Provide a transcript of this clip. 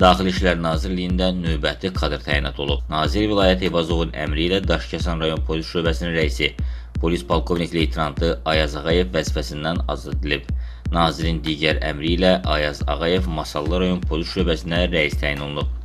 Daxili İşlər Nazirliyində növbəti kadr təyinat olub. Nazir Vilayət Eyvazovun əmri ilə Daşkəsən rayon polis şöbəsinin rəisi, polis polkovnik leytenantı Ayaz Ağayev vəzifəsindən azad edilib. Nazirin digər əmri ilə Ayaz Ağayev Masallı rayon polis şöbəsinə rəis təyin olunub.